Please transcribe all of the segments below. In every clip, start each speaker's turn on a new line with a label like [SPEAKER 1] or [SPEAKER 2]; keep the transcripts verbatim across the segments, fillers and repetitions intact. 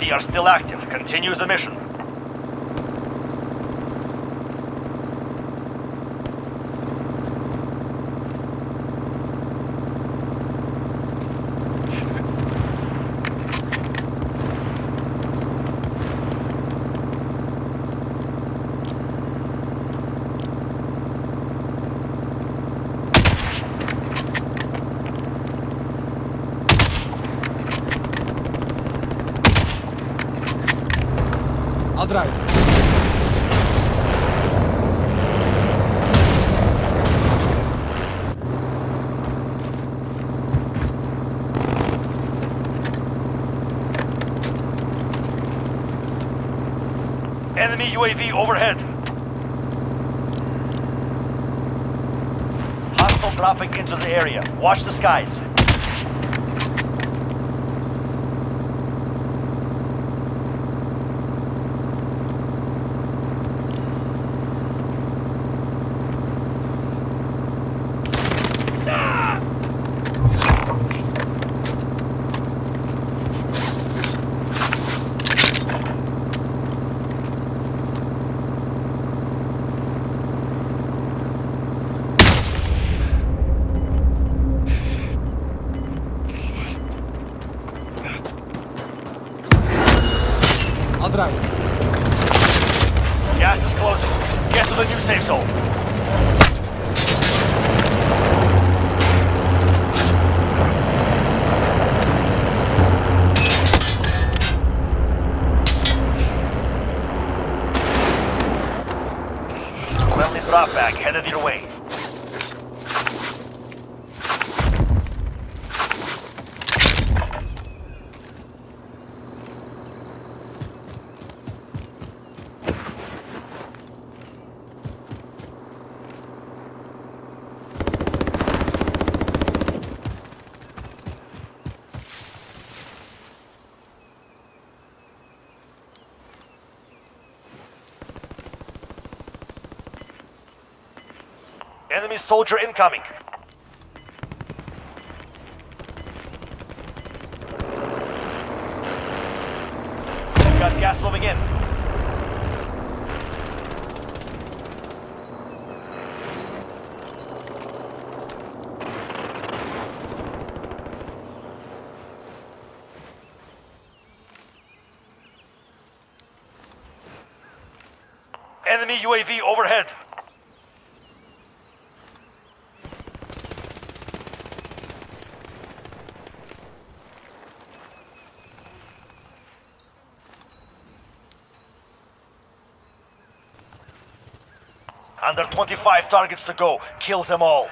[SPEAKER 1] Bounty are still active. Continue the mission.
[SPEAKER 2] I'll drive.
[SPEAKER 1] Enemy U A V overhead. Hostile dropping into the area. Watch the skies.
[SPEAKER 2] I'll drive.
[SPEAKER 1] Gas is closing. Get to the new safe zone. Friendly drop bag headed your way. Enemy soldier incoming. We've got gas moving in. Enemy U A V overhead. Under twenty-five targets to go. Kill them all.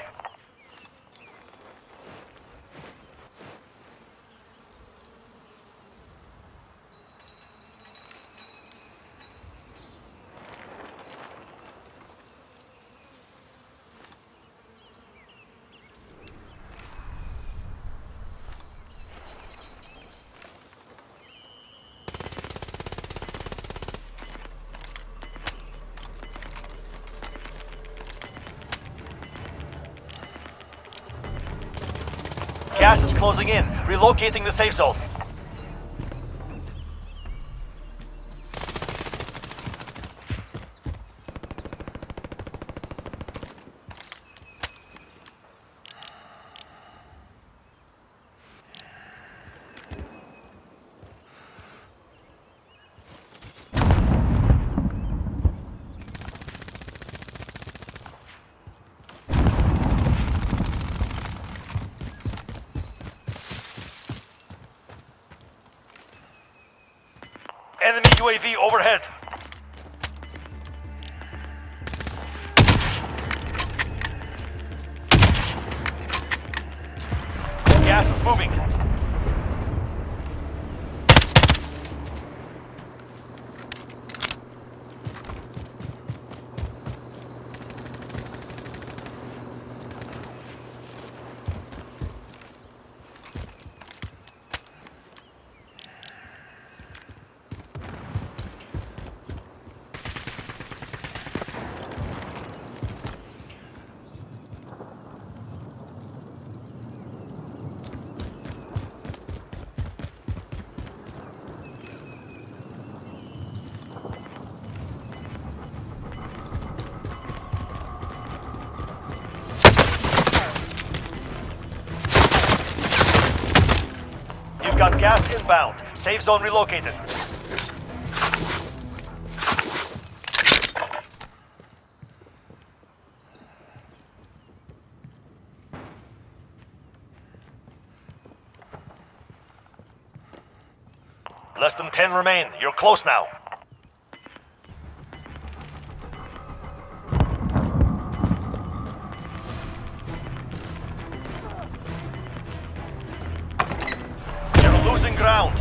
[SPEAKER 1] Gas is closing in. Relocating the safe zone. Enemy U A V overhead. Gas is moving. got gas inbound. Safe zone relocated. Less than ten remain. You're close now. You're losing ground.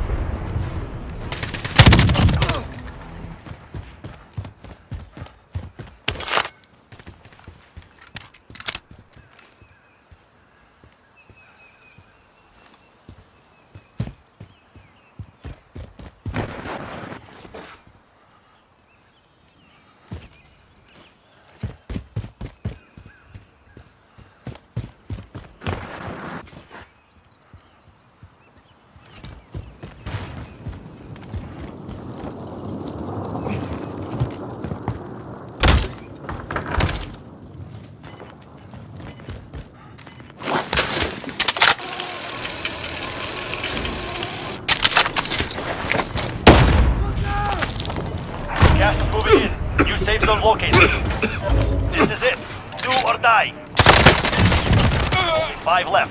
[SPEAKER 1] Gas is moving in. New safe zone located. This is it. Do or die. Only five left.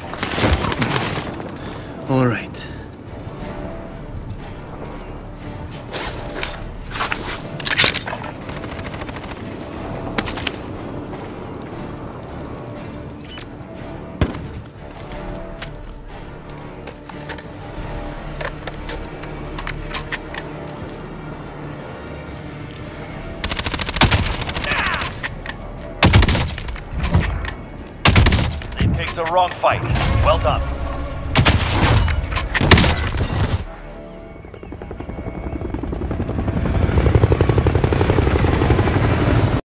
[SPEAKER 3] All right.
[SPEAKER 1] They picked the wrong fight. Well done.